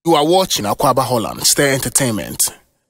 You are watching Akwaba Holland Star Entertainment.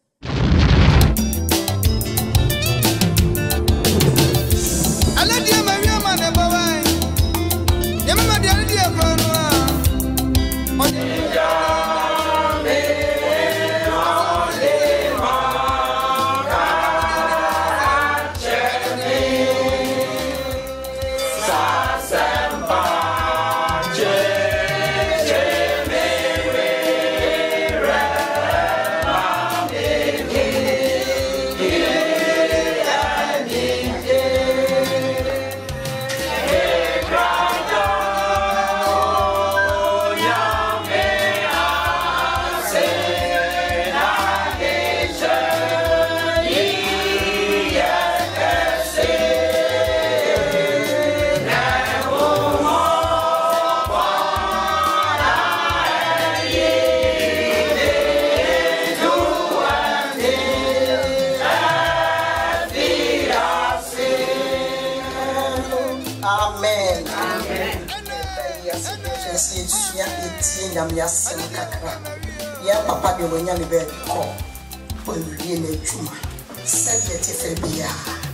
Amen. Amen. Yes, yeah, Papa, you will never be called when you really chuma. Said it if it be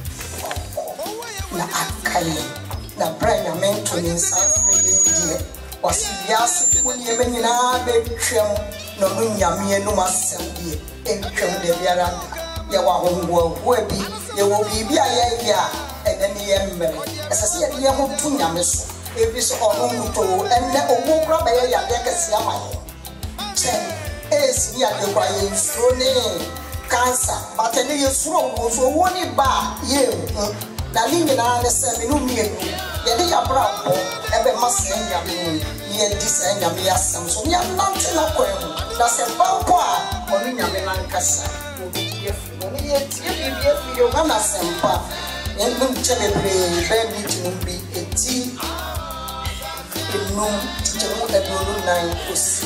na Akay, na Brian, meant to inside dear. Was yes, when you been in our bedroom, no yammy, no master, dear, and come the veranda. You are home, will be, you will be and then the ember. As I said, you have 2 yamas. If it's all to and then a walk up a yama. 10 is near the crying slowly. Cancer, but a little slow, so one bar, you. Nalinga na semi no mienu. Yede ya brabo ebe masenya mi. Ye disenya mi asem so nya nante na kwemu. Na se bampo a onu nya me nankasa. Obi efu. No ye tie bi efu yo na sempa. Endum chelebre be mi tinumbi eti. Enum tichemu edolu 9 osi.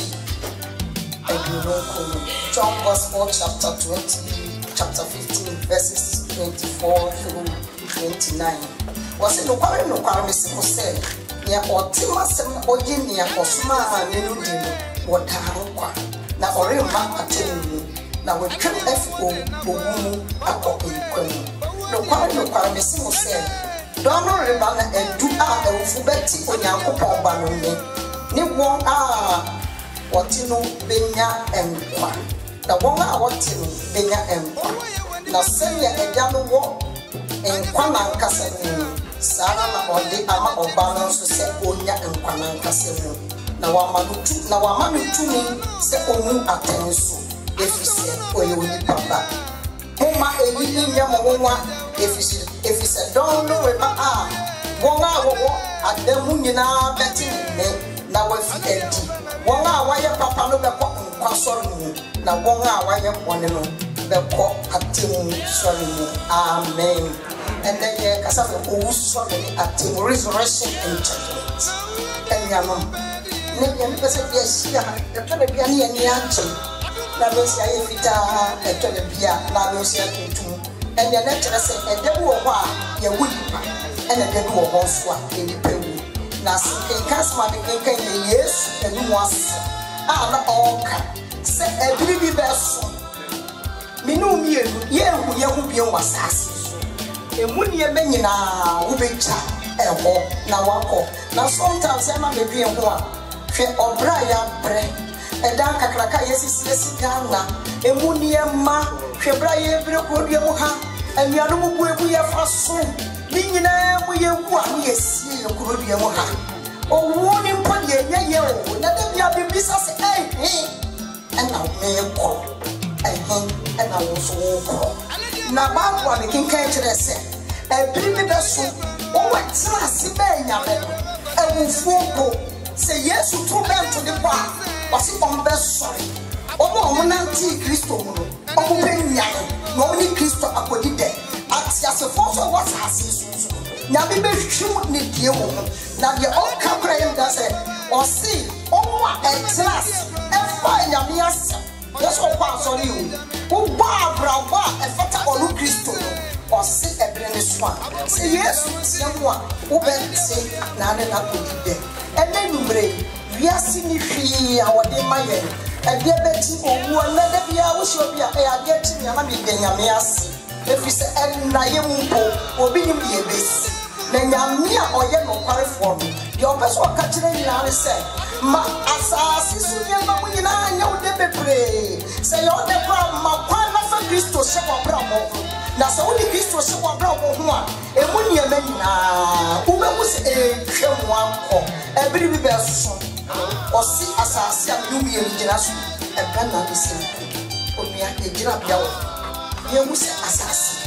John Gospel chapter 20, chapter 15, verses 24 through 29. Was it no quarry, Miss Mose? Near Otimasem or Jimmy or Sma and Nudin, what Taruka. Now, or Rima attending me. Now, we can F.O. Boom, a copy. No quarry, Miss Mose. Donald Rebana and do a Fubeti on Yanko Banone. Nibon Watino Benya and Kwa. The woman I want to Benya and Kwa. Now send ya a yellow walk and Kwaman Cassino. Sarah or the Ama or Balance to say Onya and Kwaman Cassino. Now Amanu to me say Omu Atensu. If you say, oh, you will papa. Moma a living Yamoma if you said, don't know about Wonga at the Munina betting me. Now if you empty. Wonga wire papa no be kwa sorry na wonga wire pone no be ko atim sorry. Amen. And then ye kasa be sorry atim resurrection and judgment. Enya no ne ye be se ye sia e to de bia ne ye ni anche na be sia ye fita e to de bia na be sia tuntum and ye na tere se e de wo ho a ye wudi pa e na de wo ho so a e ni pewu. Na Casma became yes and was na oka say every be best. Minu ye who be was asses. A moon ye benina who be cha na wako. Now sometimes I may be one. She or Brian Bre a dark cracker yes Ghana. A moon ye ma, she Brian Brocodia and Yamu we are fast soon. Nina we are one yes, you could be a moha. Oh, warning pony, yeah, let them be business, and now may call, and I was all. Now, Baba, the king can't say, a baby vessel, oh, what's last, and will fall. Say yes to 2 men to the bar, was it on best sorry? Oh, one anti Christo, oh, Penyan, no only Christo Apodide, as a force of what's as now, be shoot me, dear woman. Now, you all come crying, does it? Or see, oh, at last, and find a mias. That's all pass on you. Oh, Barbara, and Fata or Christo, or see a brand swan. Say yes, someone who better say, Nana, not to be there. And then you break. We are seeing our demand, ade beti owu na da bia wo hye obi a ade ti me na me nyame ase efi se na ye mpo obi nim ye besi na nyame a oye no kwarefo no ye obeso ka kire nyina ne se ma asasi su ye ma mu nyina anya wo de bebre se ye o de kwa ma kwa na fa Kristo se kwa bra mo na se wo di Kristo se kwa bra mo ho a emu ne ma nyina wo be mu se hwemu anko ebiri bi be so osi asasi a mu ye nyina so eba na bi se onua ejira bia wo ye mu se asasi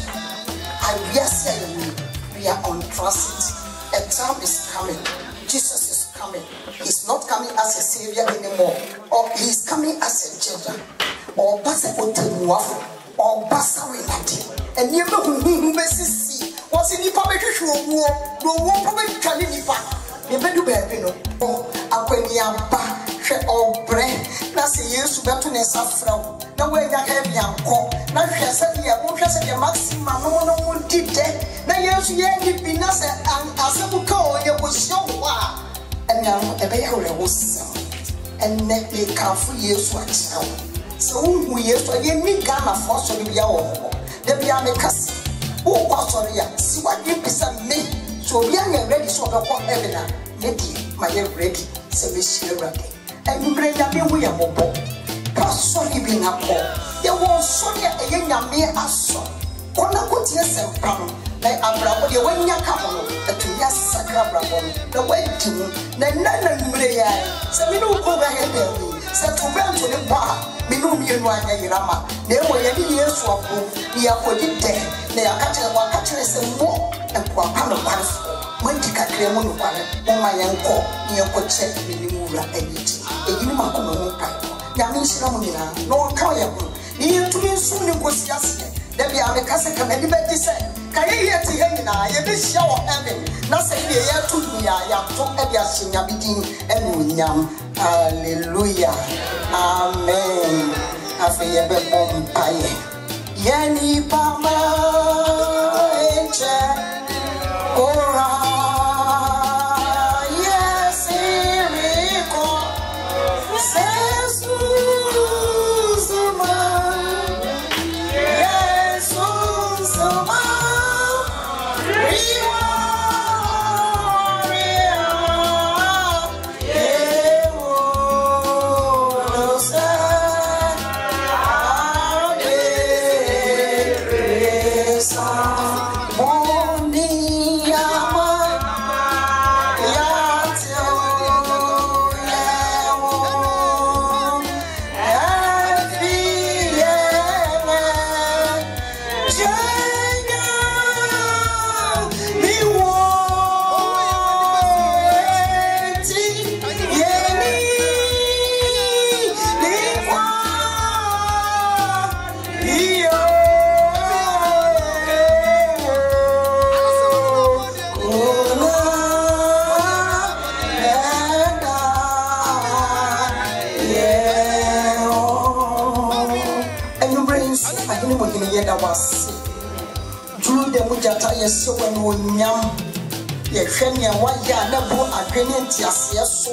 we are on transit. A time is coming. Jesus is coming. He's not coming as a savior anymore. Or he's coming as a judge. Or basa otemuafo. Or basa wenati. And you know who see. What's in the public show? No one probably can live. You better be no. Oh, Aquenia or bread. That's a year to better than saffron. No way that heavy uncle. Now she said, "Yeah, what was the maximum? No one did that." Now yes, yeah, it be nothing. And as a call, it was so wild. And now a bear was and net they come for years what now. So we used to get me Ghana for so be our. The Biame Cassi. Oh, sorry, see what you present me. So we are ready so the one Elena. Lady, my ready, so we share ready. And you bring up me a mobile. Sorry, being a poor. There was sorry a young mere asso. Ona put yes and pram. Like Abraham, you when you come on, to yes, Sacra, the wedding, then none of Brea. So we don't go ahead there. Set to run to the bar. We know me and Rama. There were any years of we are for it there. They are catching one catchers and more and poor pound of one. When to cut them on my uncle, near Coche, Mura, and it. A unimacular pipe. Yamis Ramina, no Kayabu. You to me soon was yesterday. There be a casa can anybody say. Can you hear to him? I be shower heaven. Nothing here to me. I am to every senior begin and yam. Hallelujah. Amen. I feel a bit on pie. Yanni Pama, Ora. So when we yam, ye shenya waya nebu agreement yasyeso.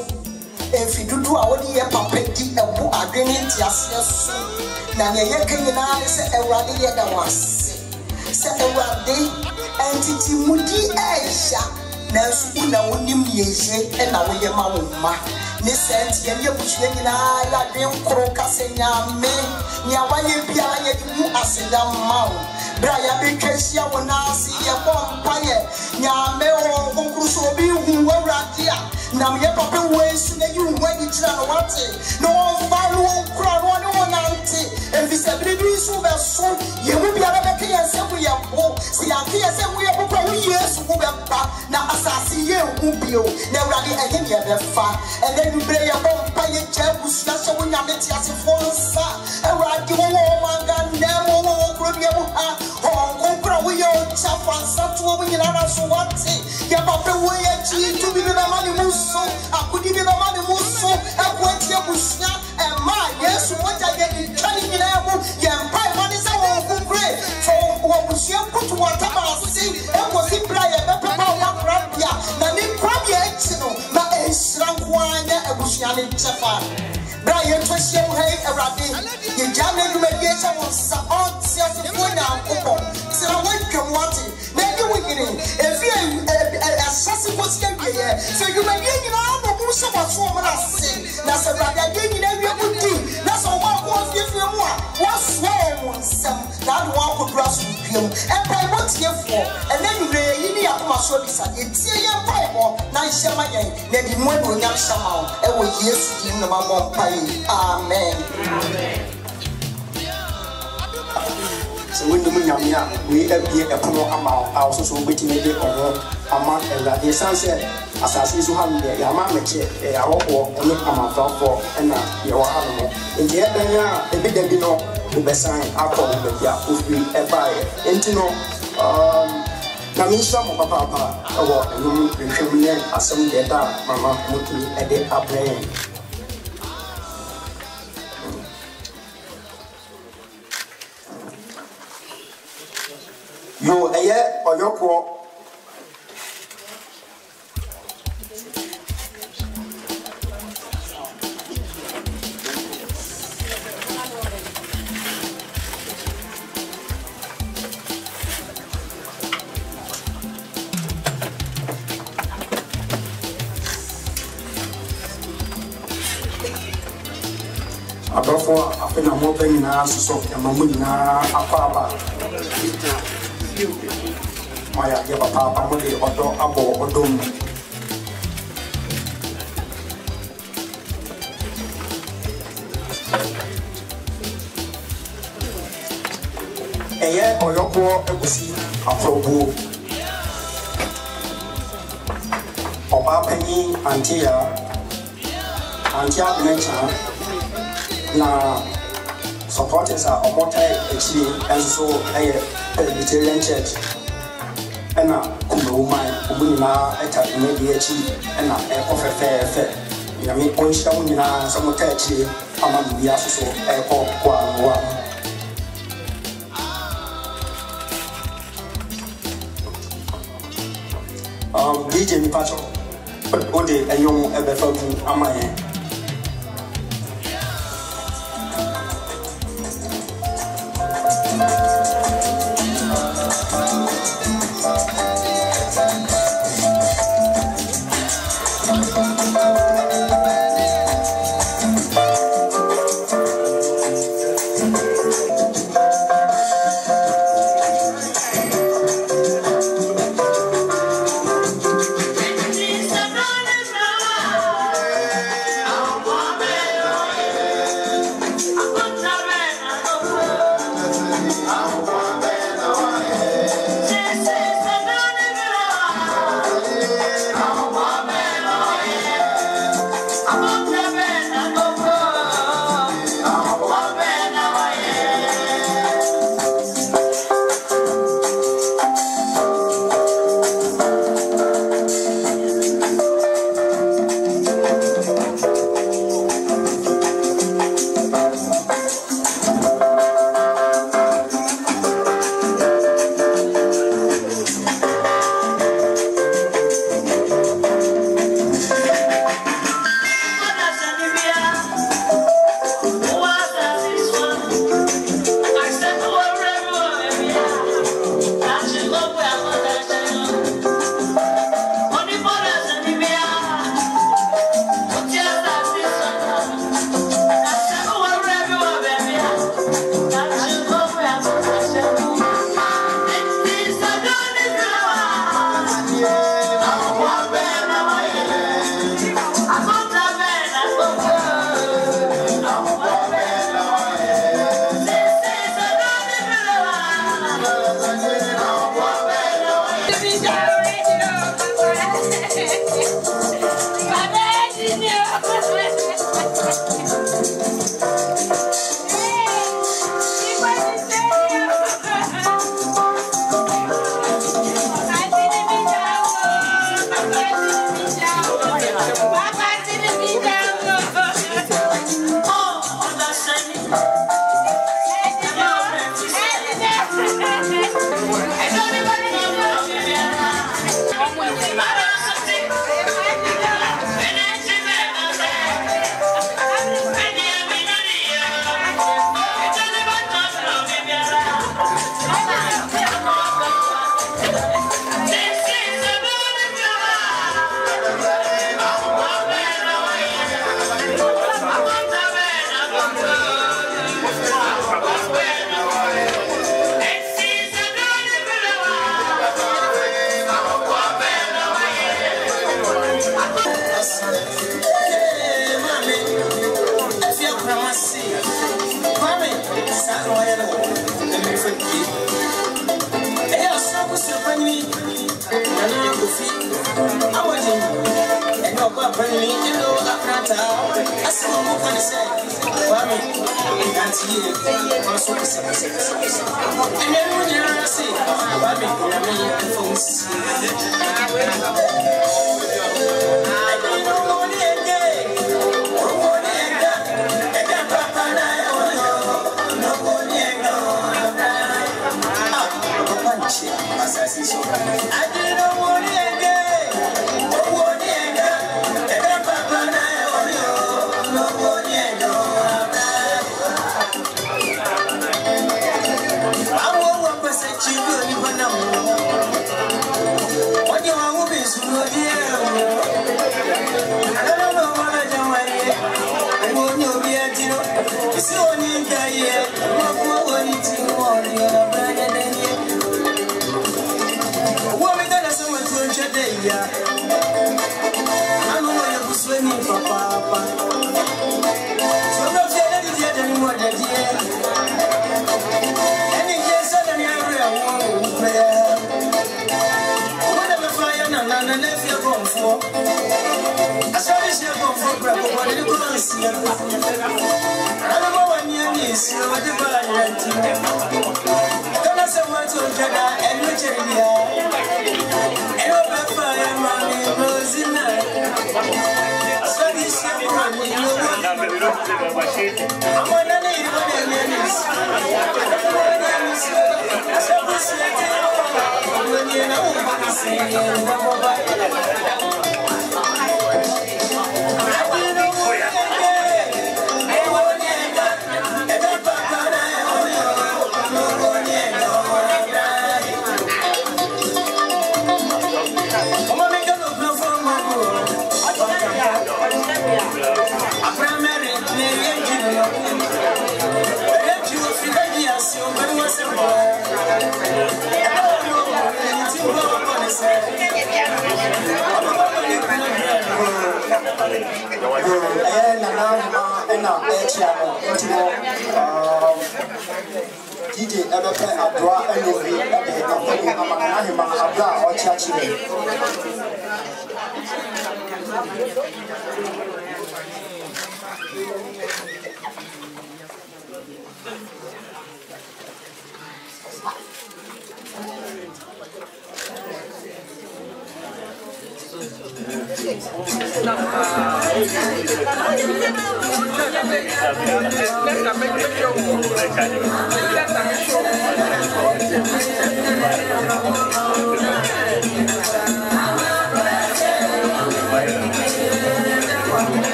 If you do our dear papeti a book agreement yasyeso, na ye kenina se ewrade ye da wase. Se ewrade entity mudi aisha na su na wonim yeje e na wo ye ma wo ma. Ni sent ye buhye nyina ya dwen kro kasenya me nya waye bia ye mu aseda ma wo. Braya be kesia wona si ye bompaye nya me o konkruso bi hu wawradia na me papa wesu na yu wani tira no wate no falu onkra no ne wonante envisabri bi su be so ye mu bia be ke yese ku ye bo si ya ke yese ku ye bo kwa yesu ku be pa na asasi ye hu bio na wrade ehe ne be fa and then you bray your bompaye chebu su na so wonya meti asefo nsa wrade wo manga na wo okro bi bu ha Satua when you are so what your papa way to be the money muso, I could give you the money muso, I went here Bushna and my yes, what I get in Chinese in Abu, Yam Pie money is all great. So what was your put whatever I see, and was it Brian, Papa Rabia, Nani Crabia, but a shrunk wine, a Bushian Jaffa. Brian Twisham, hey, a rabbi, you jam in mediation was all self now. So I went to what it. Maybe we get in. If you assassin was here, so you may get out of the so much woman I say. That's a rabbi, you never would do. That's all one was if you want. What's wrong? Some that one could grasp him. And by what's here for? And then you need to come show this. It's a young Bible. Nice, my young, maybe more than young somehow. And we yes, in the mom pie. Amen. So when the Munyamia, we have here a promo amount, I also waiting a day or amount, and that the sunset, as I see so having the Yamache, a walk and look amount for and your animal. In the end, a bit of dinner, the best sign, I call it the Yapu, a buyer, and to know, Namisha, Papa, or you criminal as some data, Mamma, looking at the upland. You a year or your poor. Therefore, after I'm opening now, so I'm my papa, or abo or dome. A year or your poor, I will see a probo. Oba penny, Antia nature. Now, supporters are a multi-actually, and so a Presbyterian church. And now, Kumuma, I tell you, maybe a cheap, and a offer fair. You mean, one stone in our some catchy, among the also a pork. DJ Nipacho, but one day a young ever felt am I?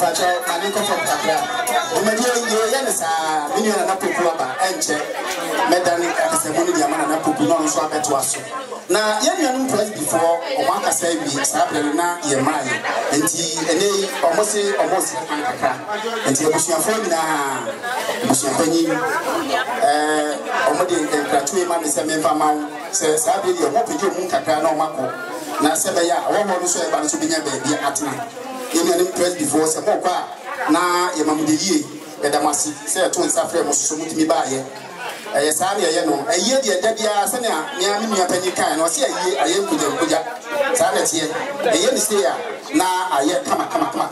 bacho mani ko from kakra o me die ye ne sa mini na popu aba enche medani akasemoni dia mana na popu no so abeto aso na ye nuanum press before o man kasa bi sabre na ye mai enti ene omosi kakra enti ebusuafo na ebusuafanyi omode enkratu ma me se memfa ma se sabre ye mo pejo mu kakra na o mako na sebe ya wo no so e ba so binya ba bia atena ye nuanum press before se mo kwa na ye mamudeye ye damasi se to nsafre mo so mutimi ba ye sari ye no eye de da bia se na nia me nua panyi kan no se aye kuja sari tie eye ni se ya na aye kama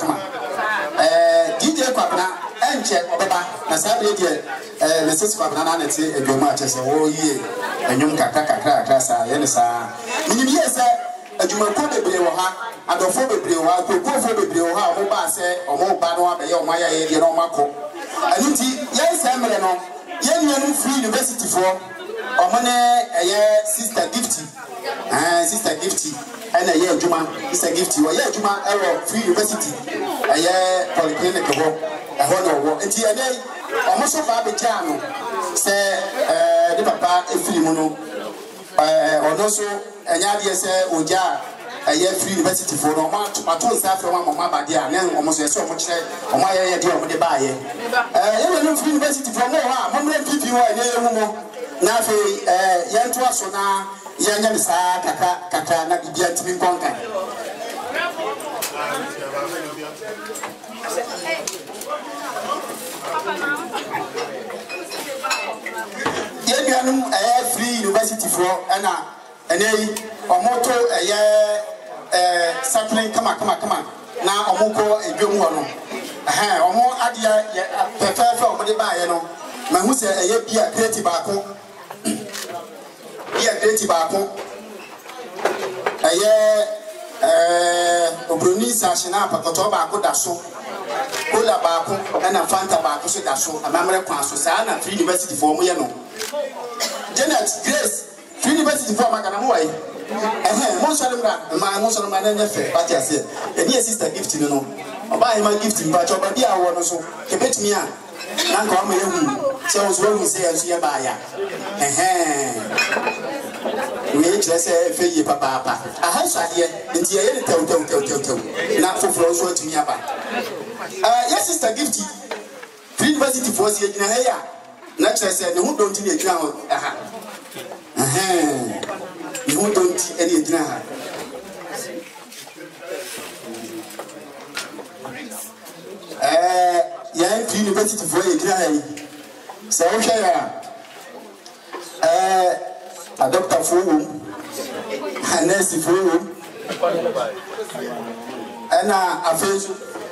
DJ kwabna enche obeba na sari de message kwabna na na tie edwoma ache se wo yie enwum kakra sa ye ni sa minimi ye se adwuma ko bebre wo ha adofo bebre wo ha kokofo bebre wo ha mo ba se omo ba no abaye omo ya ye de no mako aniti ye se mere no ye nuanum free university for omane eye sister gifty ana ye adwuma sister gifty wo ye adwuma ewo free university eye polyclinic ho eho no wo enti ene omo so ba be ja no se de papa efiri mu no ono so enya de se oja eye free university for no ma to nsa from mama ba de a na omo so se omo kire omo aye de omo de ba ye ye free university from no ha momre pipi wa ene ye mu na fe ye nto aso na ye nya misa kaka na bibia ntimi nkonka ye bianum free university for ana ene omoto cycling kama na omuko edwom ho no omo adia perfect omo de baaye no ma hu se eye bia creative baako eye obroni sa shina pakoto baako da so kola baako na fanta baako so da so amamre kwa so sa na free university for mo ye no Janet Grace free university for magana mo wai mo so na na fe party ase eni sister gift no oba ma gift mba cho ba bia wo no so kebetimi a na nka o ma yehu se o so hu se yanso ye ba ya we chese fe ye papa aha so ade nti ye ne tew na foforo so atumi aba yes sister gift free university for se gina he ya na chese ne hu don't ni gina ho you don't any dinner. Young university for a dry. So, a doctor for a nurse for and a face.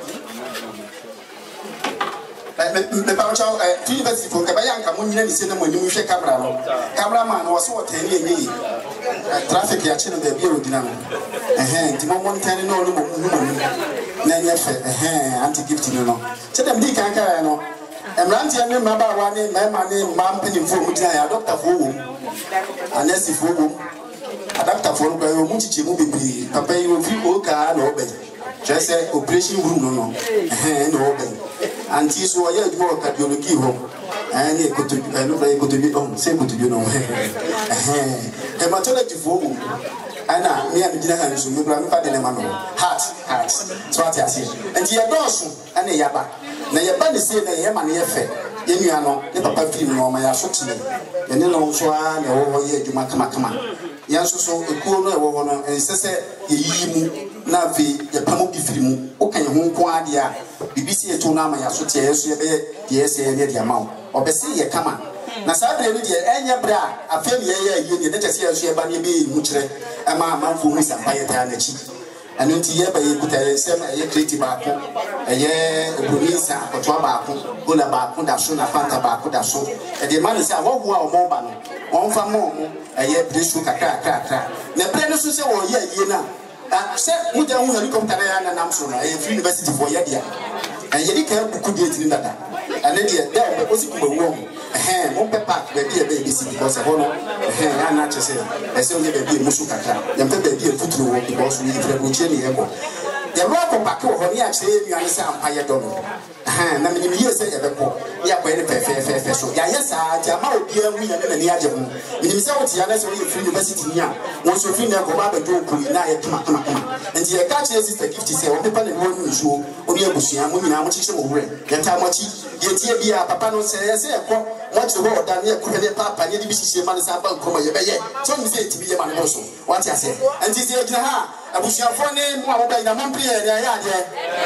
The Bauchau university for Kabayan Kamun and Cinema when you shake cameraman was what 10 years. Traffic ya chino de biro dinamo timo montane no na nyefe anti gift no chedem di kanka no emranti ene maba wane mema ne mampeni fo mutina ya doctor fo wo anesi fo wo adapter fo ko yo muchichi mu bibiri papa yi ofi o ka na obe jese operation room no no obe anti so ya dwo cardiology ho ani ekotobi no ba ekotobi on se ekotobi no hematology for ana me am gina han so me bra me fa de ne ma no heart so ati ase enti ye dosu ana ye ba na ye ba ne se na ye ma ne ye fe ye nua no ne papa firi no ma ya so tine ye ne no so a na wo ye adwuma kama ya so ekuo no e wo no ensese ye yi mu na ve ye pamo bi firi mu o kan ye ho nko ade a bibisi ye to na ma ya so tie ye so ye be ye se ye de ama obese ye kama na sabre ni de enya bra afem ye ne de tese ye so ye ba ne be mu kire ama amanfo mu sa baye ta na chi anu nti ye ba ye kuta ye sem ye creative baako ye province akoto baako gola baako da so na fanta baako da so e de man se awo a omo ba no won fa mo ye bresu kakra na bre no so se wo ye na se mu ja hu helicopter na nam so na ye free university for ye dia ye di ka buku de tin dada ane de da o si kuma wo mo pepa be bi e be si because ho no na chese e se onye be bi musu kakra ya pe be bi futuro wo because we free go cheni e ko ya rock back ho ni akye nuane se ampa ye do no na me ni yese ye beko ya kwa ni fe so ya yesa jama obi amu ya na ni aje mu ni se woti ya na se we free university ni a won so free na ko ba do ku na ye tuma nti ye ka che sister gift se o pepa ne wo nu so oni abusua mu nyina mo chiche mo wure ye ta mo chi ye tie bia papa no se ye se ye ko mo che ho oda ne ye ko ne papa ne di bi chiche ma ne sa ba nko ye be ye so mi se ti bi ye ma ne so wati ase nti se ye gina ha abusua fo ne mo abo ba ina mo prie ya ya de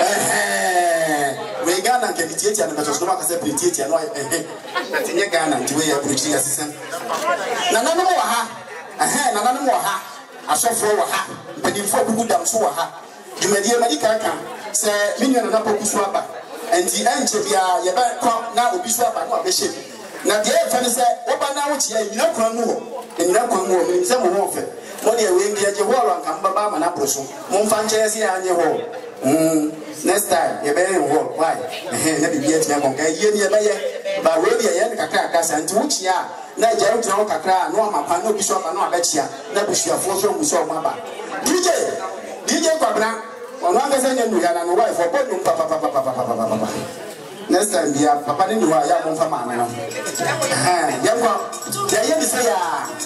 we Ghana ke bitie na meto so ma ka se bitie no nti nye Ghana nti we ya bitie asisen na nanu mo wa ha na nanu mo wa ha asofo wa ha pedifo bugu dam so wa ha dwumadie medika kan se minyo na poku so aba nti enche bia ye ba kwa na obi so aba no abehye na de e fa ne se oba na wo chia nyina kwan mu ho mi se mo ho fe mo de we ngia je ho ran kan baba ma na proso mo mfa nche se anye ho next time ye be ho why na bi bia tia kon ga ye ni ye ba ye ba we bia ye kakra aka sa nti wo chia na je ro tro kakra no ma pa no bi so aba no abechia na busuafo so mu so mo aba DJ Kwabna ono amese nyenu ya na no wife for both papa next time bia papa ni wa ya mo fa ma no ya kwa ya ye bi say ya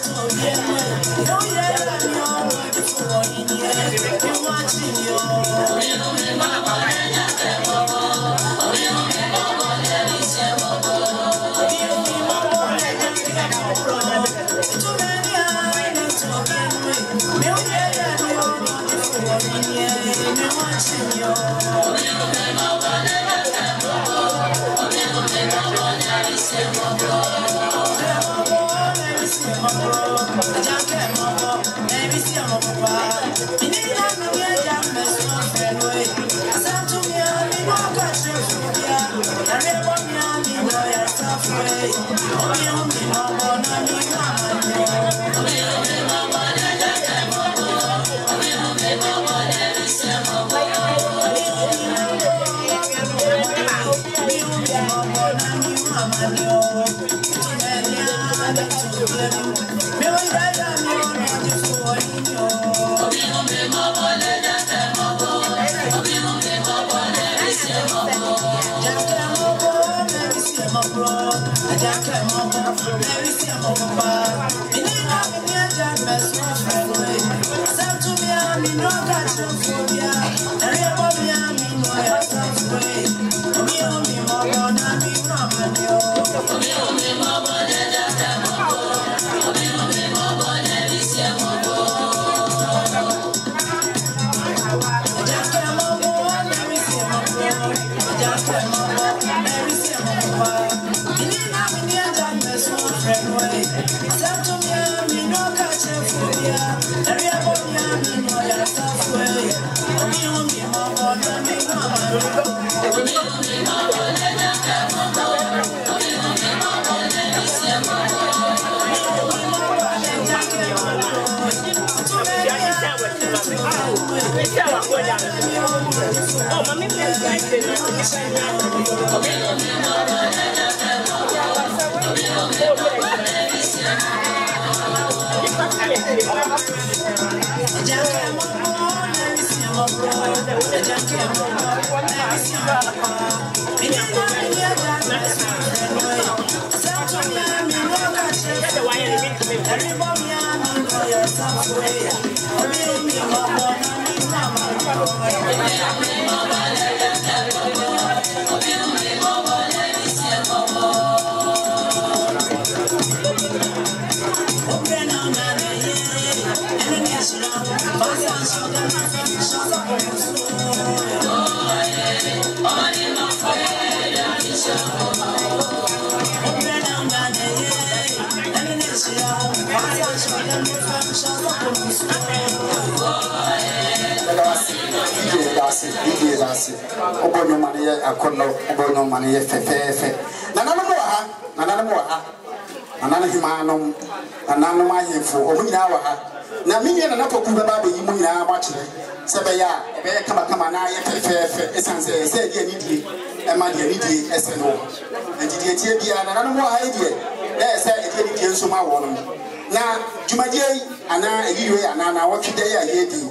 na minye na napo kuba baba yi mu nyina agbache sebe ya ebe kama na ye fefe esanse se die ni die e ma die ni die ese no enti die tie bia na no ha die na ese e die nso ma wo no na jumadie ana eyiyo ya na wotwede ya ye di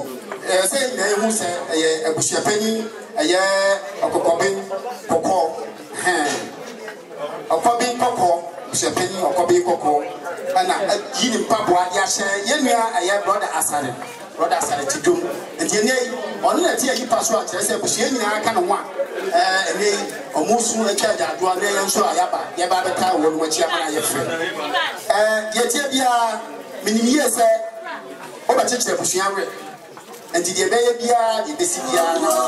say na hu say abusua pani okokobe koko okobe koko abusua pani okobe koko ana yini mpaboa ya hye yenua brother asare tidum enti ne ono na tie yi paso a kire say abusua nyina aka no ho a ene omusu echa jadoa na yenso ayaba ye ba beta wo no chi amana ye fre ye tie bia minimiye say oba chechire abusua we enti de beye bia de besi bia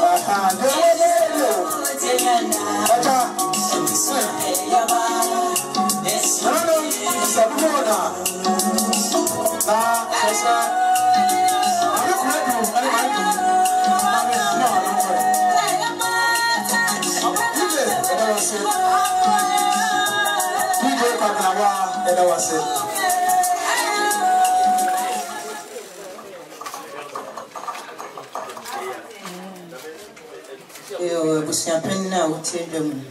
Busia penna utie dwam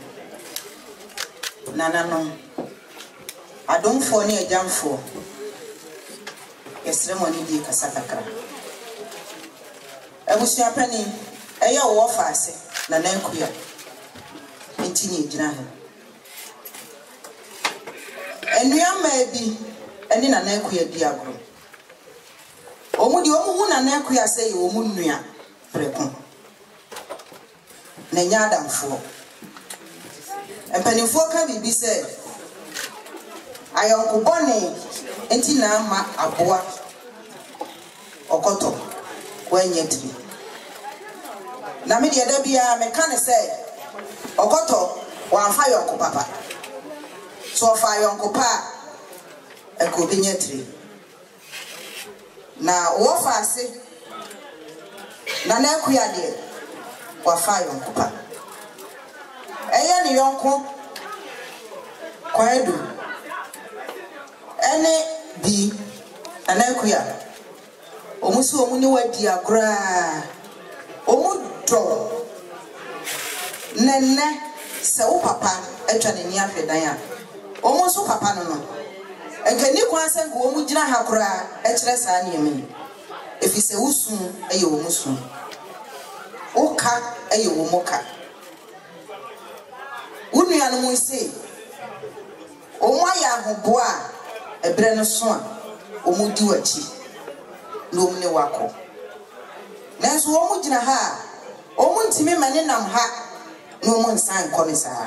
nana no adomfo ne agyamfo yesremoni di kasakakra abusia pani eya wo faase nana nkuya enti ni gyina ha enuama bi eni nana nkuya di agro omudi omuhu nana nkuya sey omu nnua preko na nya adamfo empanifo ka bibi se ayonko bone enti na ama aboa okoto kwenye tiri na me de bia me ka ne se okoto wa fa yonko papa so fa yonko pa e ko binye tiri na wo fa ase na na kuya de wa fa yonko pa eya ni yonko kwedu ene bi anakuya omusi omuni wadi agora omudo nenne se wo papa etwa ne ni afedan a omuso papa no no enkani kwa se ngo omu gina ha kora e kire saa ne yemi efise wusu eye omusu oka eye omuka unua no mu se omu aya ahoboa ebre no so a omu di wachi no omne wako nanso omu gina ha omu ntimi mane nam ha no omu nsan kome saa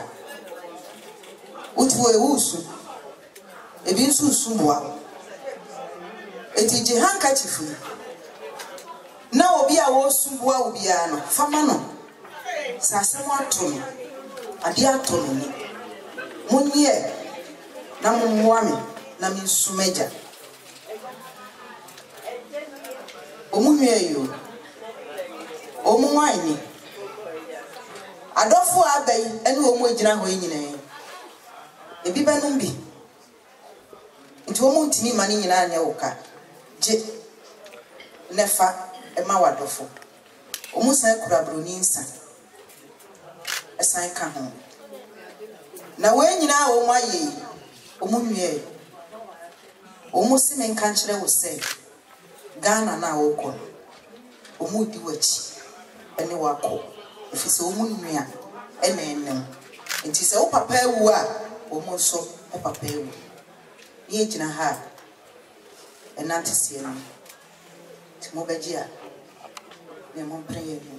utwo ewusu ebi nso usumboa etije handkerchief na obi a wo sumboa obi a no fama no sasemo atono ade atono ni munye na mumwame na minsumeja omunyeyo omunwani adofo abai ene omu agina ho nyina ebi banumbi nti omu ntini mani nyina anya woka je nefa ema wadofo omu san kura broni nsa esan ka ho na we nyina omu aye omunye omu sime nka nkyere wo se Ghana na woko omu di wachi ene wako efise omu nua ene nti se wo papa ewu a omu so wo papa ewu ye gina ha enante sie no ti mo beji a ne mo prayer ni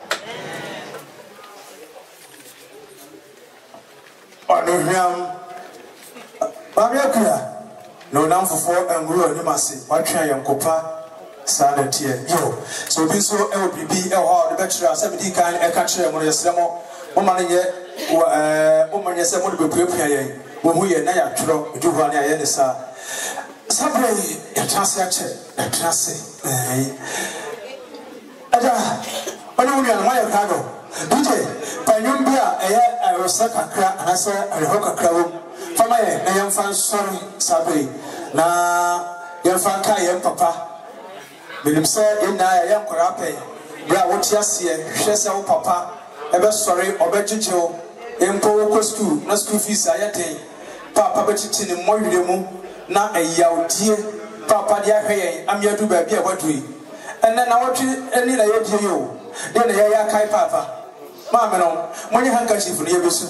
Adohiam Babiakura no nam fofo anguro ni mase watwa yankopa sanate yo so bi so e obibi e ho de betira sabidi kan e ka kire mo yesremo mo ma ne o ma ne se mo de bepuapua ye wo hu ye na ya tworo eduwa ne aye ne sa sabre ya trase ache ya trase ada ono wi an waya kago dije panyum bia eye arosa kakra anasa areho kakra wo fama ye na yemfa sori sabre na yemfa ka ye papa bilim se ina ya yankora pe bra woti ase hwe se wo papa ebe sori obegyegewo empo wo school na school fees ayeten papa betiti ne moyire mu na ayawdie papa dia hwe yen amiadu ba bia wadui and then I want you any of you. Then the Yaya Kai Papa. Mamma, when you handkerchief for the Yabusu.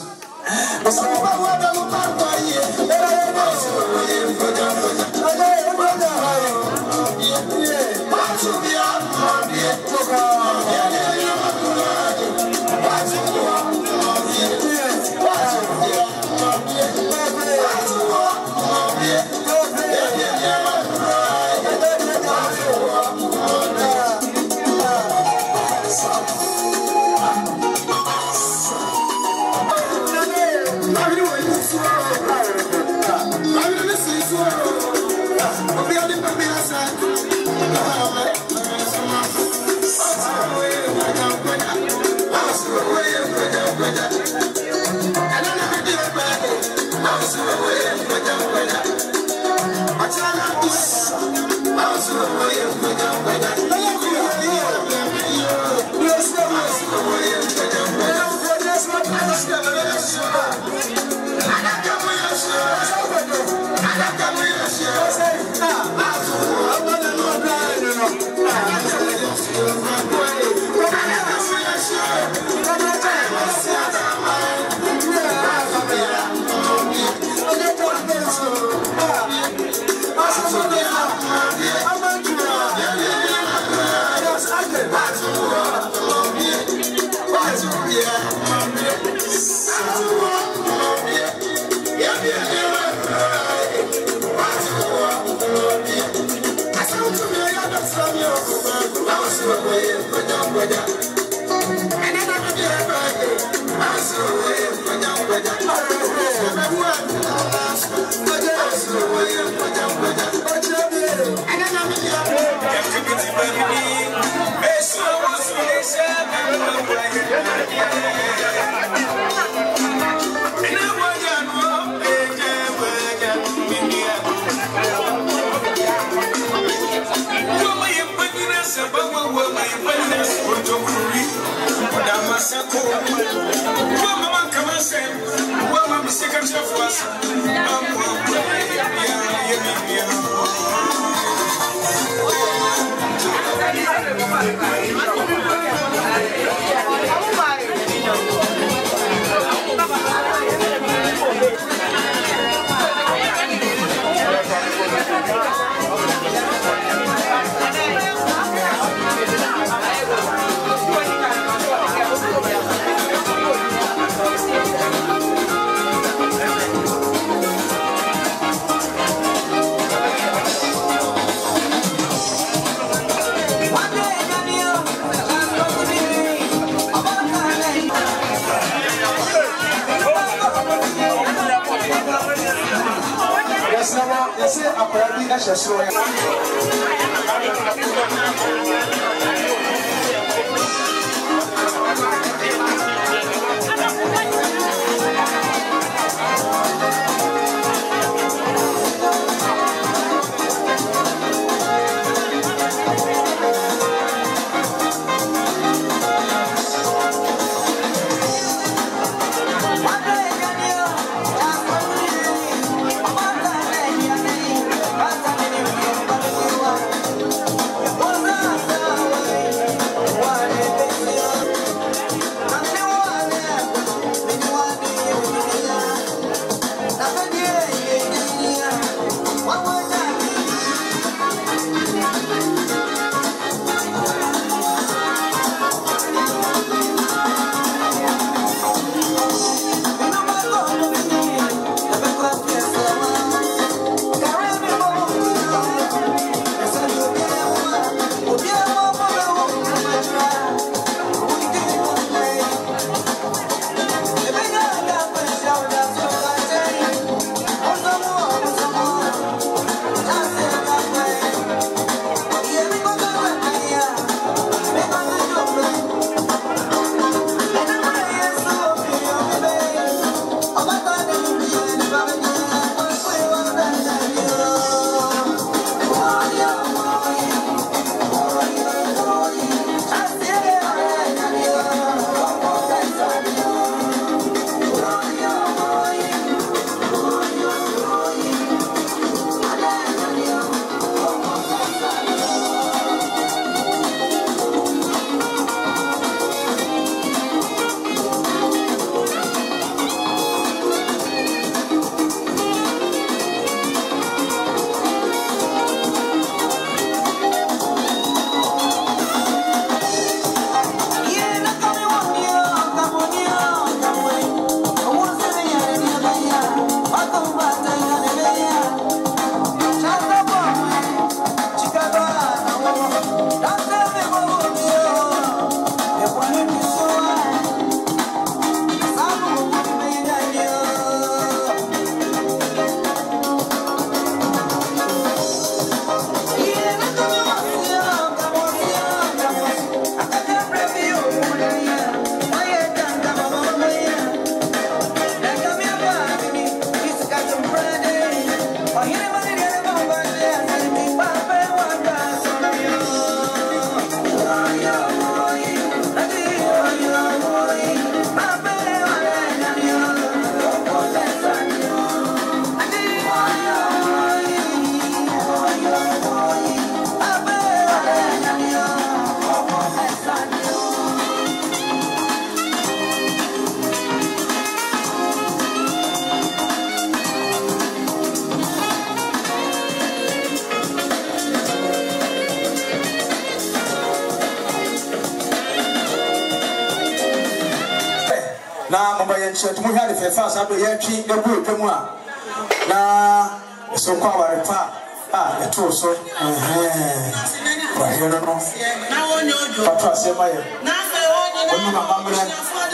na mama yɛn kyerɛ to mo hwɛ ne fɛfa sa do yɛtwi ebu etwa mu a na so kwa ware pa eto so wa hɛ no no papa se ma yɛ oni mama mre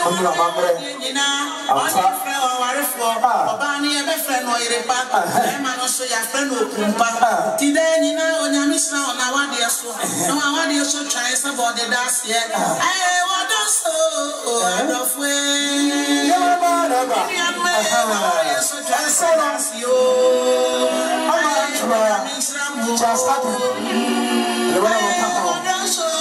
Obani ebe friend no ire pa e ma no so ya friend no kumpa ti de nyina onyame sra ona wade so no wade so try say body das here eh what do so of we so try say das yo just happen le wana mapapa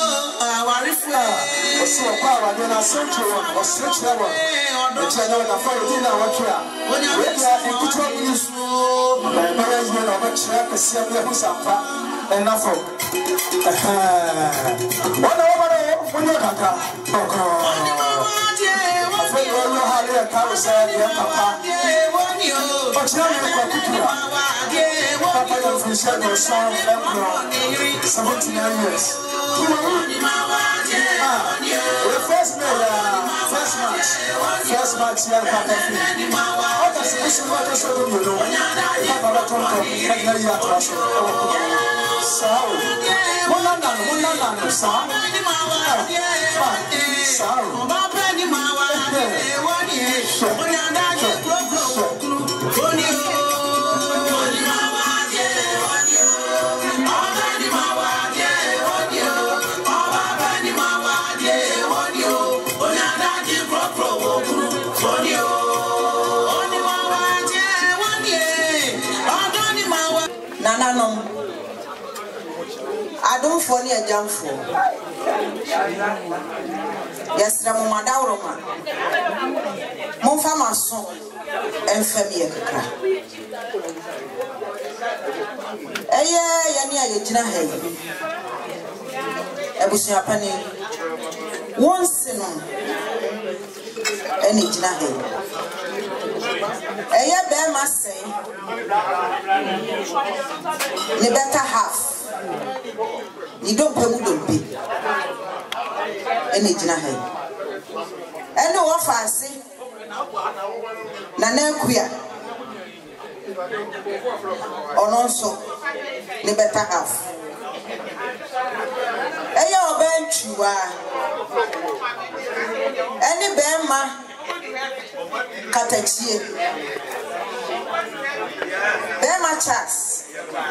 so kwa wade na central one or central one it's another fight in our track we are in control news but as well our track is here we sampa enough one when you kaka I feel you know how to carousel ya papa but now you got to papa you finish your song 79 years the first match here Papa Free. What does this matter so you know? Papa Tonto, and you are trust. So, one I don't fall near jump for. Yes, Ramada Roma. Monfama son and Femia. Yania Yajina Hay. I was your penny once in any Jina Hay. Bear must say, the better half. You don't pay any Jina Hay. And no offer, I say, Nana queer. Or also, the better half. Your bench, you are any bear. Katachi Bema Chas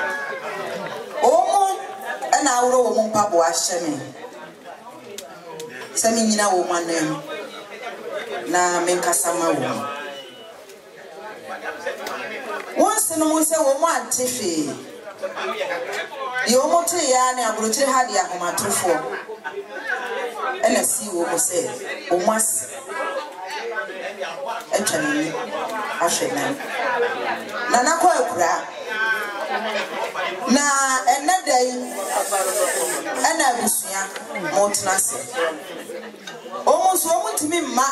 Omo and our woman Pabo Ashemi Semina woman name Na Menkasama woman once in a month, woman Tiffy the Omote Yan and Bruce had ya Homatofo and I see what say, Omas. Actually, I should know. Nana Quakra. Na another day, and I was young, Montanasi. Almost woman to me, ma.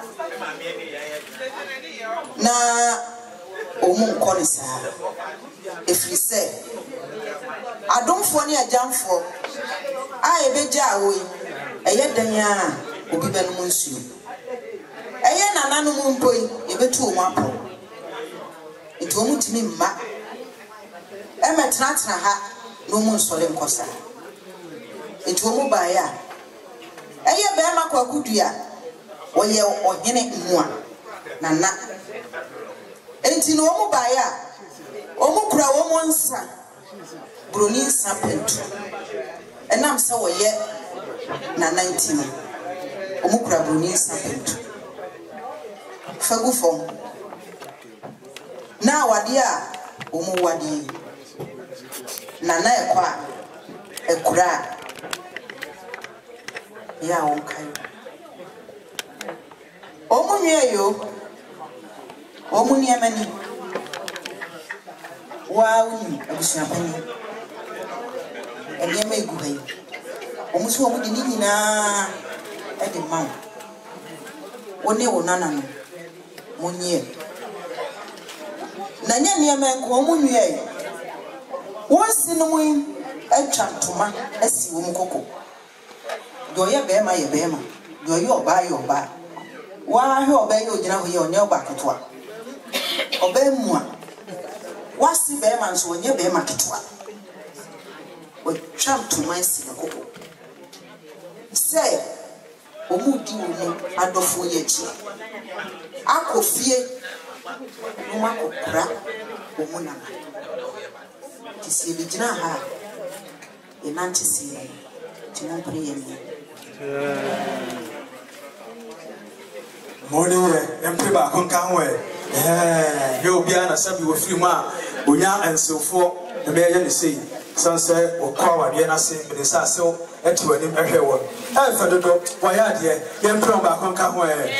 Na Omo Conisa. If you say, I don't funny a jump for I be jawi, a yet than ya, will be Ben Monsieur. Eye na nanu mu mpoi ebetu mu apo nti omu timi mma emetratra ha no mu nsole nkosa nti omu baaya eye be ma kwa kudua oye ohene nwa nana nti no omu baaya omu kura omu nsa broni nsa pentu enam se oye na 19 omu kura broni nsa pentu Fagufo na wadia umu wadi nana ekura ya onkai omu nyeyo omu niamani wa uni abusapani enyeme igubai omu so omu dinini na edi mawo one wonana no Munye Nanya Niaman Comunye once in a wing and chantuma as you coco. Do you bear my bema? Do you buy your bar? Why obey you, you know, back at one. Obey moi. What's the bear man's when you bear market one? We jump to my synagogue. Say, Omudu, and of Foyechi. Ako fear, Umako crack, Omuna. Tis the Jina, in Antisea, Tinan. Morning, Emperor Concanway. You'll be an assembly with free ma, Bunya and so forth, the mayor say, sunset or call a Vienna sing, but it's so and to an imperial one. And for the dog, why are you, Emperor Concanway?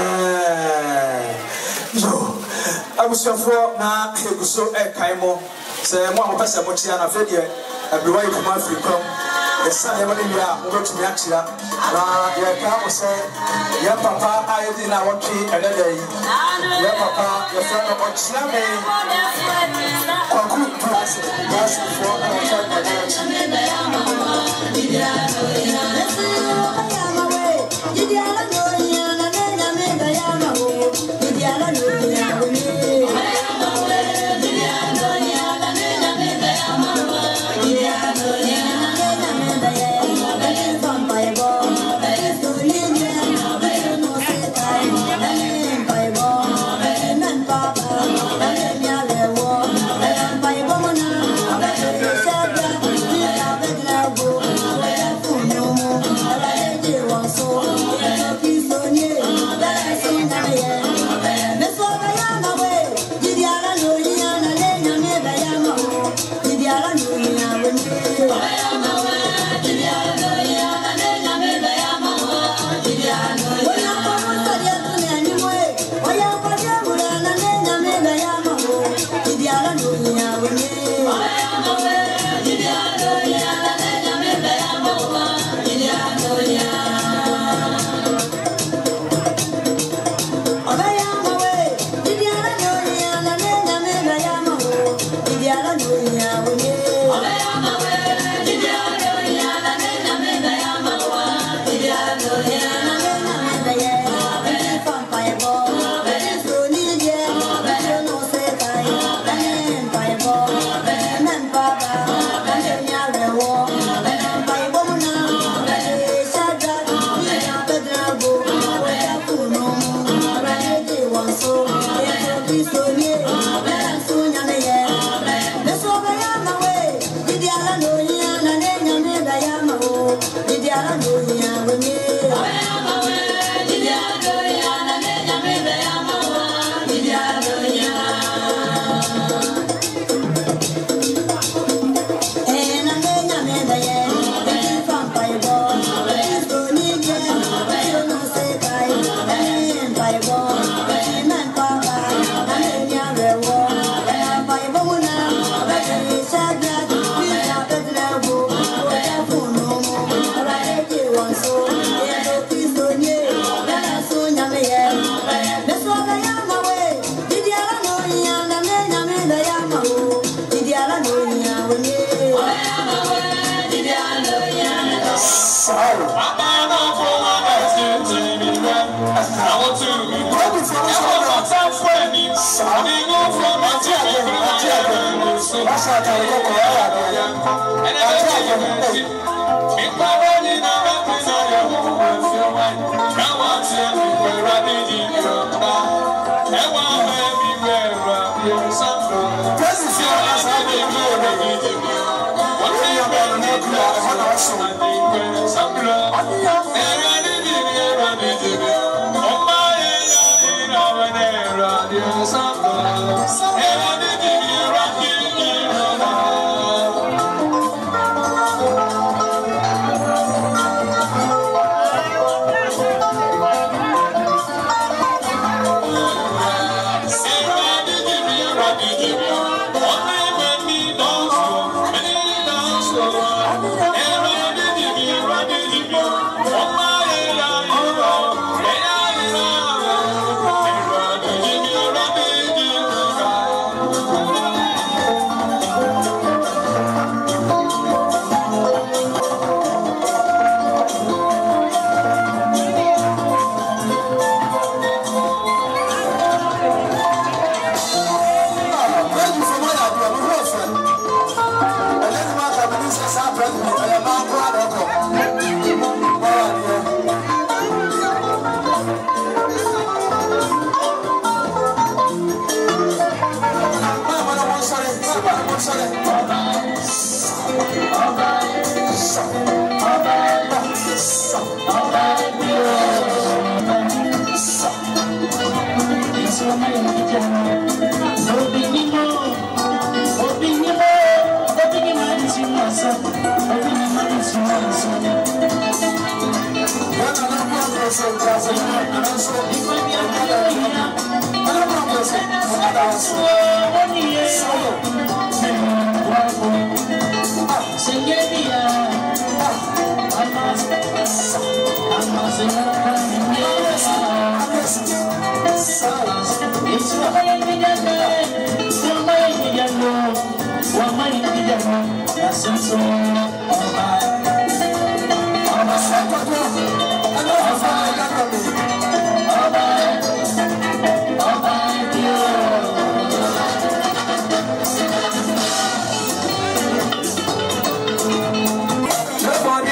So, I was so for now, he was so a Kaimo, say, one person, what's the other video, and be waiting for my free come. The son of India, go to Yachia. Your car say, your papa, I did not want to another day. Your papa, your friend of Ochiname, conclude to us, that's before I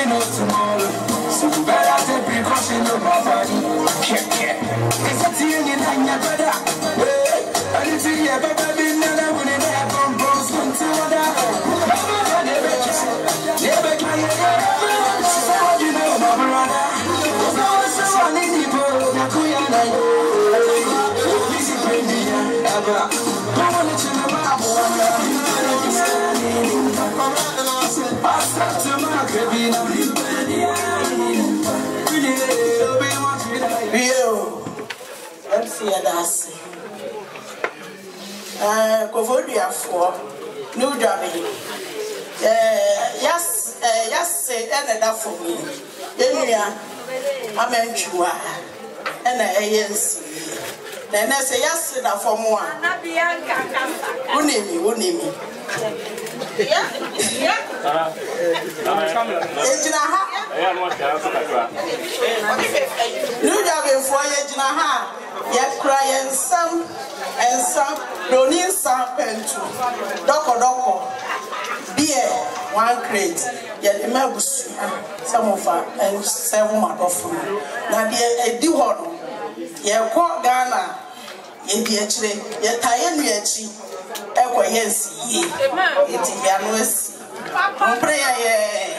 know tomorrow. So you better take precaution of my body. It's a thing in your brother. I didn't see you, but I've been there when it happened. Bros, come to what I never can you so you know, my brother. There's no one so I need people. Nakuyana, this is crazy. I want to know my boy. I start to my cabin. Let's see that. Kovodia for New Derby. Yes, say another for me. I'm a Chua and a ANC. Then I say yes, that for more. Who name me? Yeah. New Derby for Yajinaha. Yet crying some and some don't need some pentu. Doko beer 1 crate. Yet the mabus some of her and 7 months of food. Now dear a do one. Ye call Ghana in the actually yet I am yet. Echo yes ye. It is Yanuas. Prayer.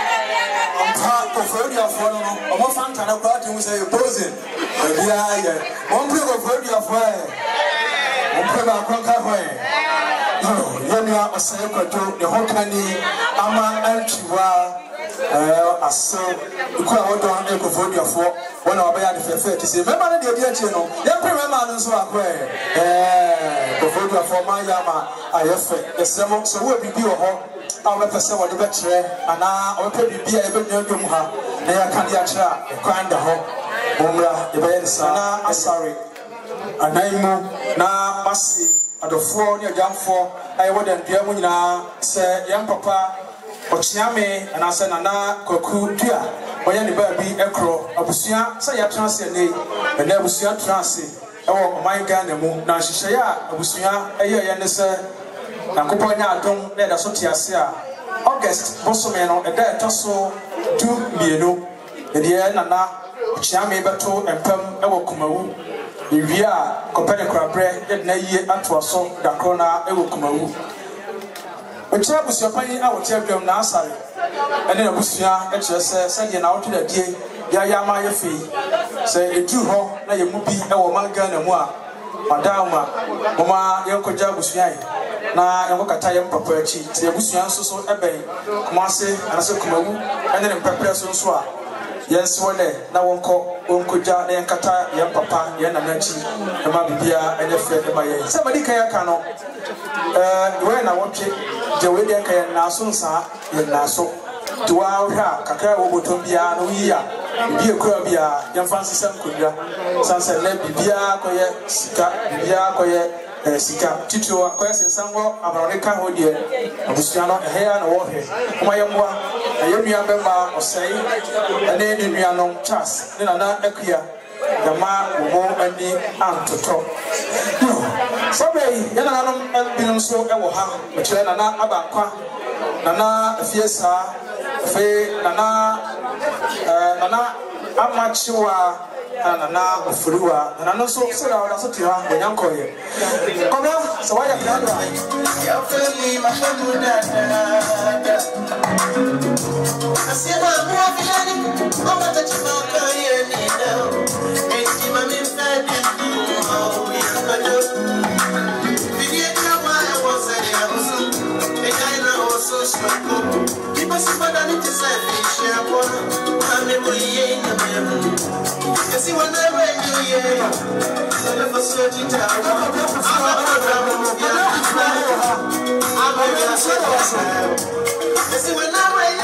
Kofodia for no, or Fantana party was a opposing. One play Kofodia for one play Conquer way. No, Yania or Sayako, the whole candy, Ama Anchiwa, a son, the crowd on Kofodia for one of the fair to say, remember the idea, you know, young women so are way. Kofodia for my Yama, I have the same, so we'll be your our person was the better, and now our baby be able to do her. They are candidature, kind of home. Umra, the bed, Sana, I'm sorry. And I'm now must at the 4 near jump for I wouldn't be able now, say, young papa, or Chiame, and I said, Nana, Koku, dear, or any baby, Echo, Abusia, say a transit, and there was your transit. Oh, my gun, the moon, now she say, Abusia, a year, and say, Nakuponya don't let us Sotia August Bosomeno, a day or so, 2 Mieno, the year Nana, Chiame Bato, and Pem Ewo Kumawu. If we are Copernicus bread, yet na ye at was so, the corner Ewo Kumawu. But Chap was your penny, I will tell them now, sorry. And then a Busia, and just sending out to the day, Yayama your fee. Say, a Jew home, na your movie, Ewo Mangan and Moa, Madama, Mama, Yoko Busia. Na yamukata yam papa chi se yabusuan so eben kumase anaso kumawu ene ne mpepere so a yes wole na wonkoja na yankata yam papa ye na nachi e ma bibia enye fe e ma ye se madi kan yaka no we na wotwe je we de kan na so nsa ye na so tuwa hwa kakra wo botom bia no yi a bia kura bia yamfa nsesam kodua sanse na bibia koye sika bibia koye Sika Tito, question Sango, America, who dear, Abusiano, a hair and a water. Mayamwa, a Yamia Bemba or say, and then in Miano Chas, then another Equia, the ma won't any aunt to talk. No, sorry, Yananum and Binum so Ewoha, which then Nana Abaqua, Nana Fiesa, Fe, Nana Amachua. And now Frua, and I know so that's what you have when I'm calling. Come on, so why are you I see my brother, I'm not touching my career now. Ain't see my name fed people see what I need to say, share one. I'm see when I went to you, I never search it out. See when I went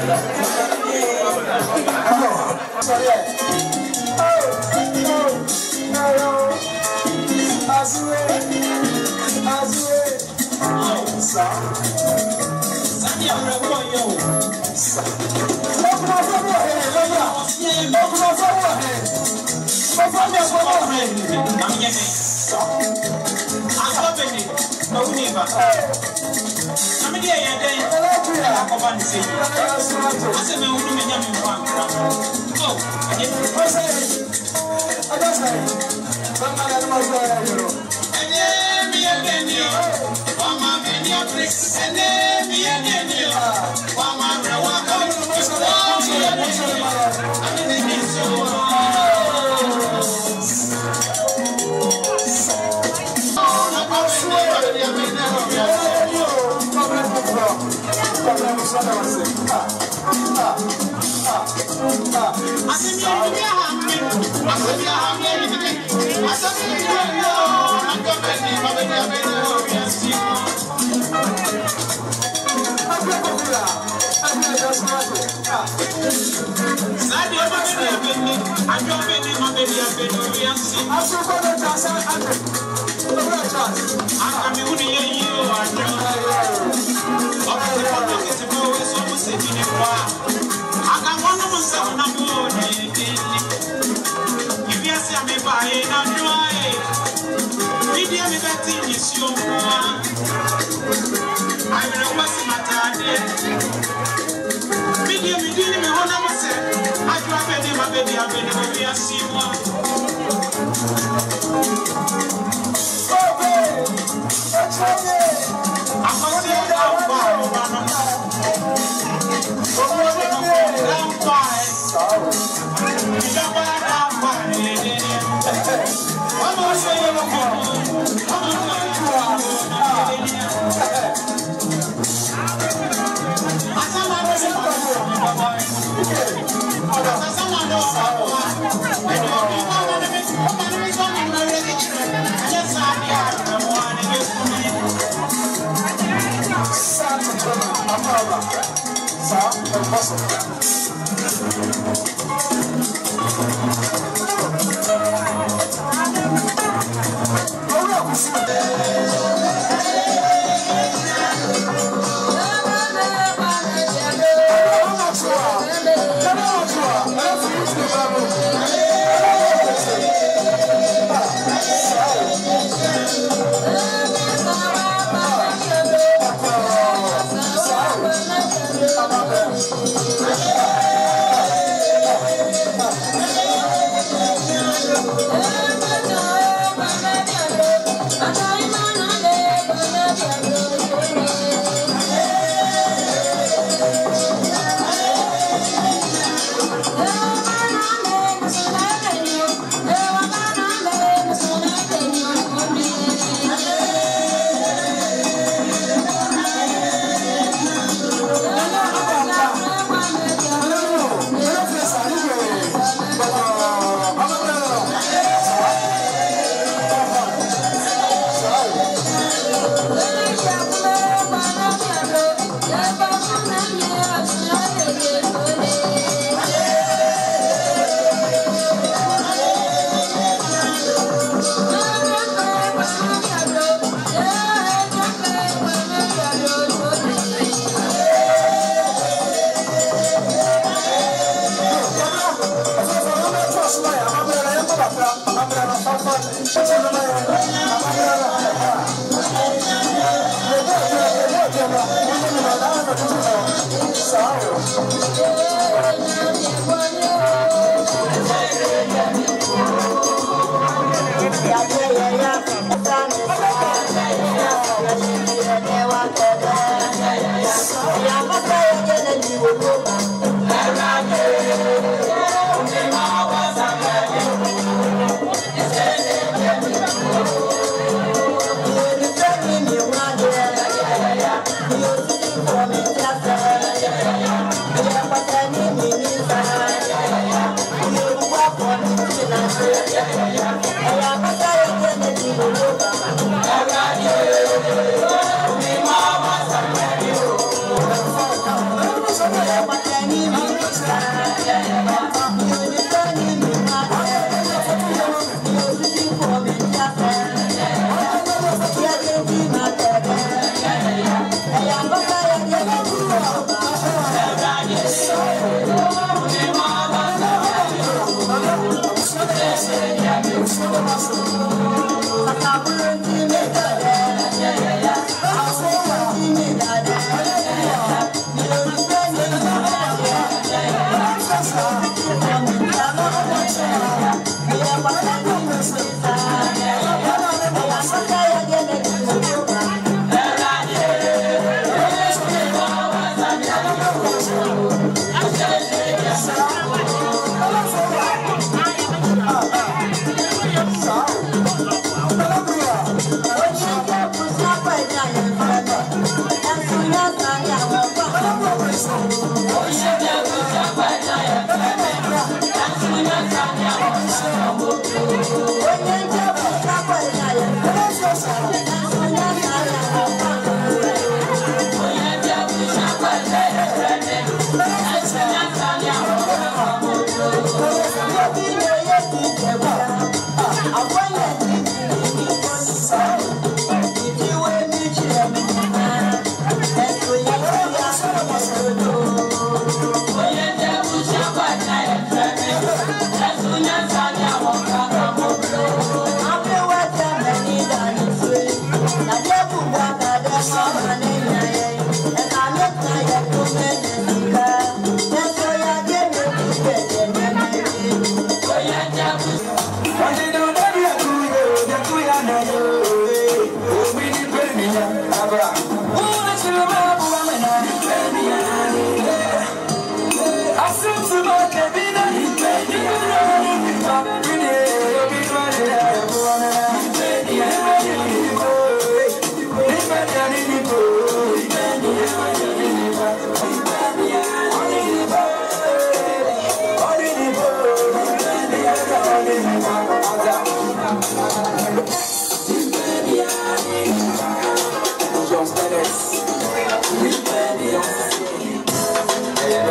What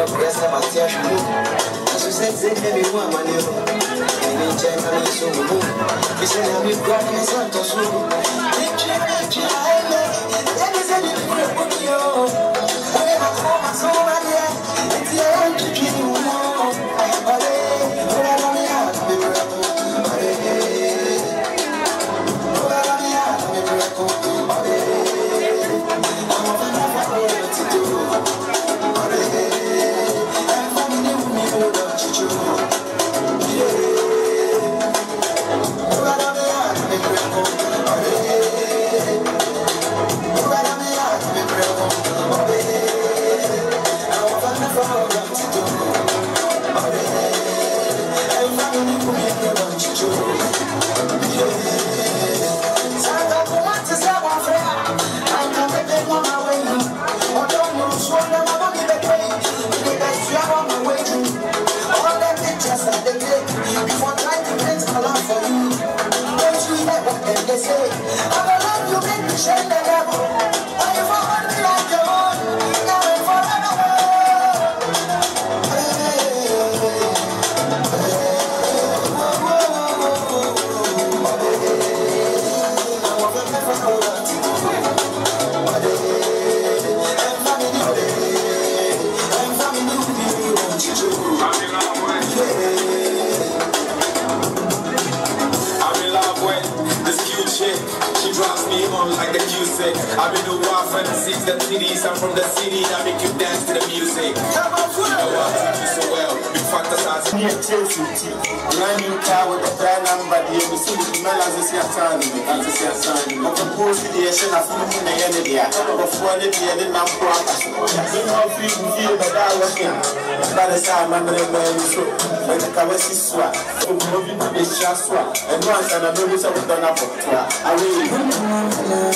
Yes, I'm a tear. As you said, everyone, my name. And in China, so you say, I'm with God, my son, to swoon. I've been the wild fantasies, the cities. I'm from the city that make you dance to the music. Come on, you know I treat you so well. Big fantasize. Here, Chelsea, brand new car with a brand number. The MC with the melons is your son. That's your son. Of the poor situation, I feel in the end of the year. Before the year, the number one. You know, feel the guy working. That is how I'm going to show. When the car is swap, so moving to the swap. And once I know this, I will turn up. I will.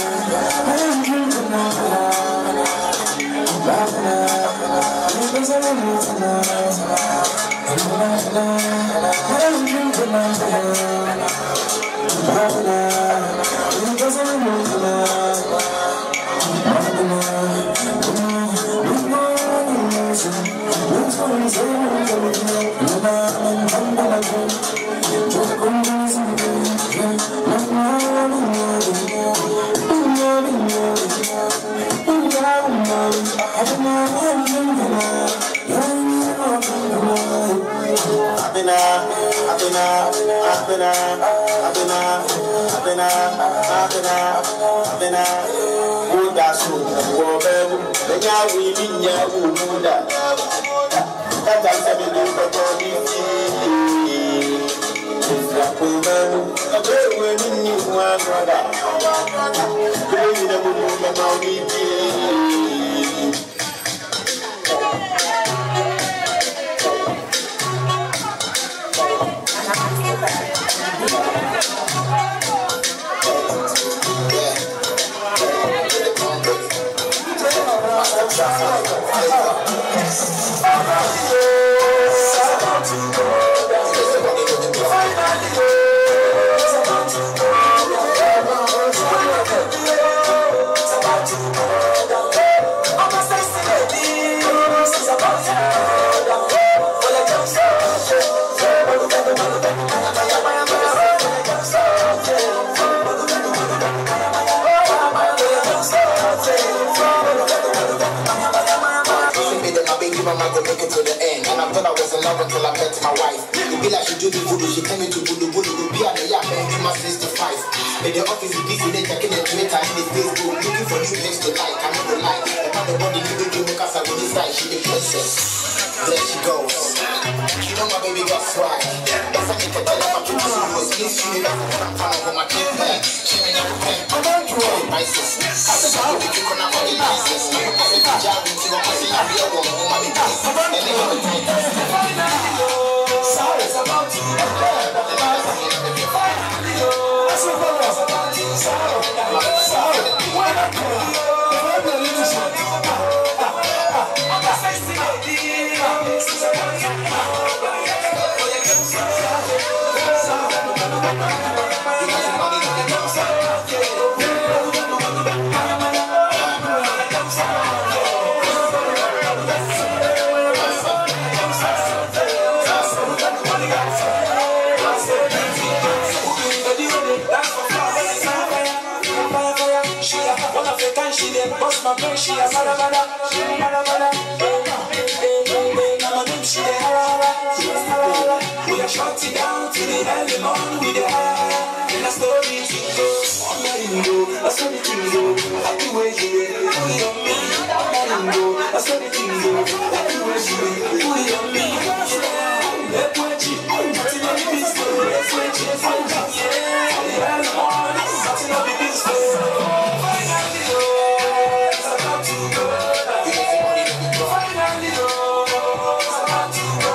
Until I met my wife. It be like she do the voodoo, she came into voodoo, would be at the yard and give us 65. In the office, is busy, they checking the Twitter and the Facebook, looking for new things to like, I know the like. About the body, you will do because I really style, she the princess. There she goes. You know my baby got swag. That's a nigga tell her my people who was Miss Universe. I'm trying to go my kid back. She ain't never pen. I'm not doing prices. I said, I'm going to go on the license. I'm going to say, I'm going to go on the license. And they have a drink. Sorry, it's about to be What's my friend? She a mada. We are shutting down to the early morning with the high. And I still need to go. I'm letting go. I saw the thing go. I do where you are. Put it on me. I'm letting go. I saw the thing go. I do where you are. Put it on me. Let's watch it. Nothing on the beats. Let's watch it. Yeah. The early morning. Nothing on the beats. Finally, it's about to go. Finally, it's about to go.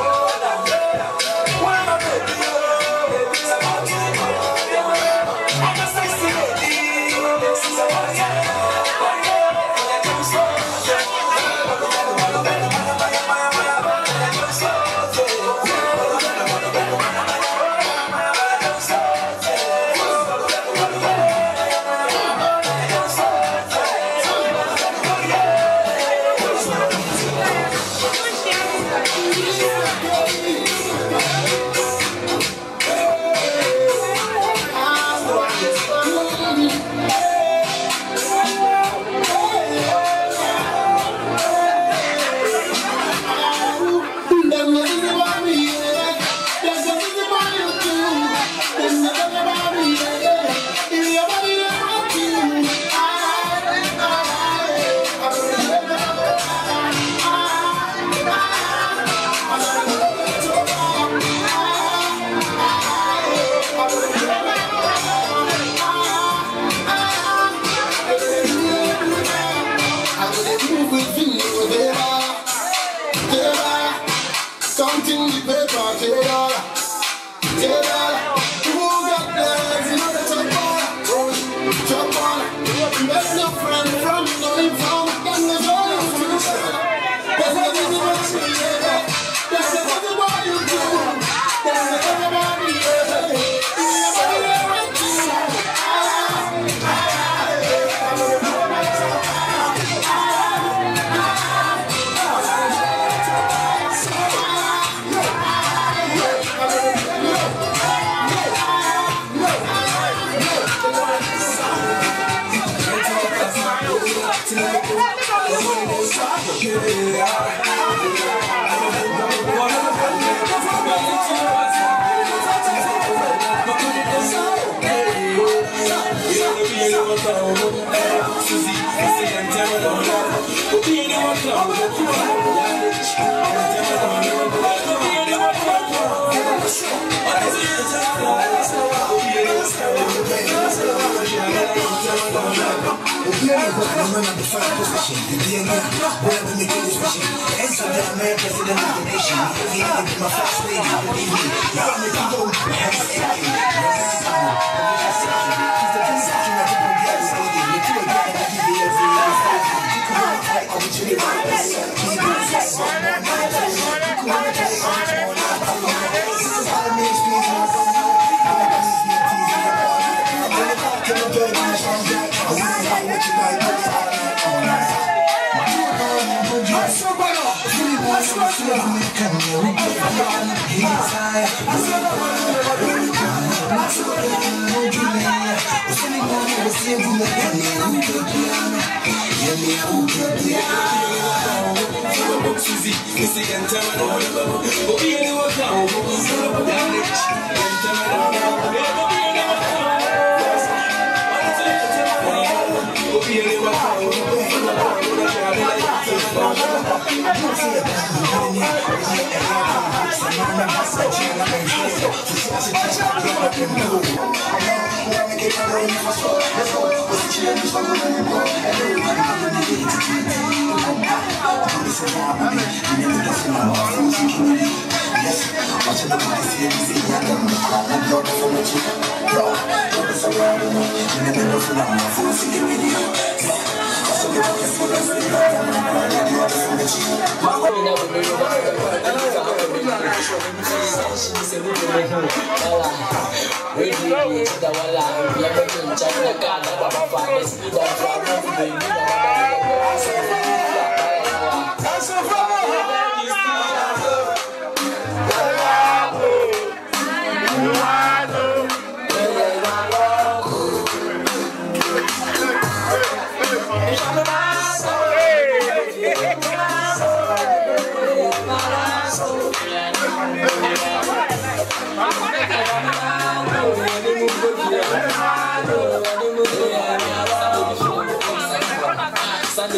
It's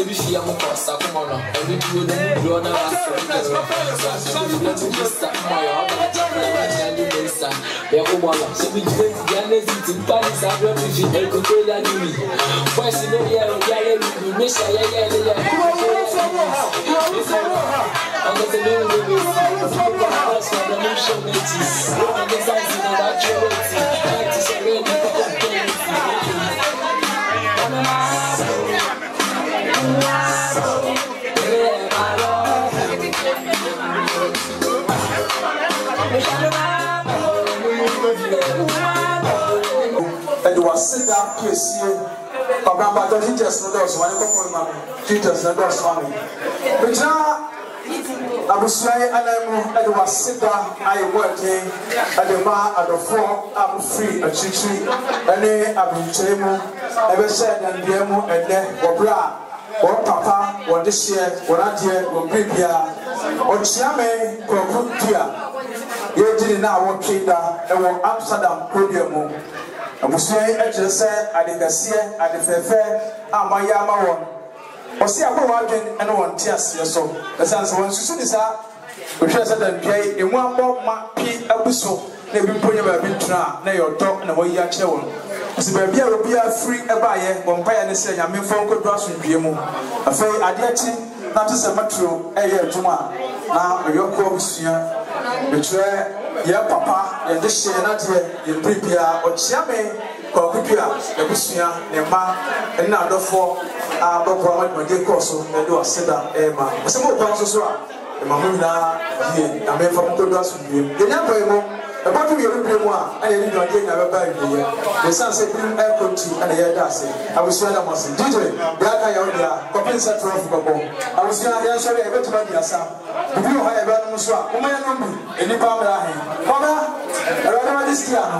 be fear more cost. Come on, and we do the draw now. The woman, so we do the energy in Paris. I don't know if you can control that. First, you know, we miss a I'm going to do and was sit down to see Papa, but he just knows one of my teachers and those family. But now I was saying, and I was sit down, I working at the bar at the 4, I'm free at Chichi, and then I've been Chemo, ever said, and Diemo, and then Bobra, or Papa, or this year, or that year, or Bibia, or Chiame, or Kutia. You didn't know what Kida, and what Amsterdam, Podium. I was saying, I just said, I didn't see it, I didn't fair, I'm my Yama one. Or see, I go out and one tears, so the sense of one soon is out. We just said that Jay, in one more P. Abuso, they will put you a bit try, now your talk and away your children. So, baby, I will be a free a buyer, one pay and say, I'm in phone call drops with Piemo. I say, I did not just a metro, a year to one. Now, your course here, the tray. Ya papa ya de she na de ya prepare o chiame ko kupia ya busua ne ma na adofo a bokro ma de course e do aseda e ma se mo pa so a e ma mo na ye na me fa mo do asu ye nya boy mo e ba tu ye re mo a ya ni do de na ba ba ye the sense of being air country and ya da se I was sure that was DJ ya ka ya o dia ko pensa trophy ko I was sure ya so e be to ba dia sa you have a muswa, Umaya Numbi, any Pamela. Pama, I don't know this piano.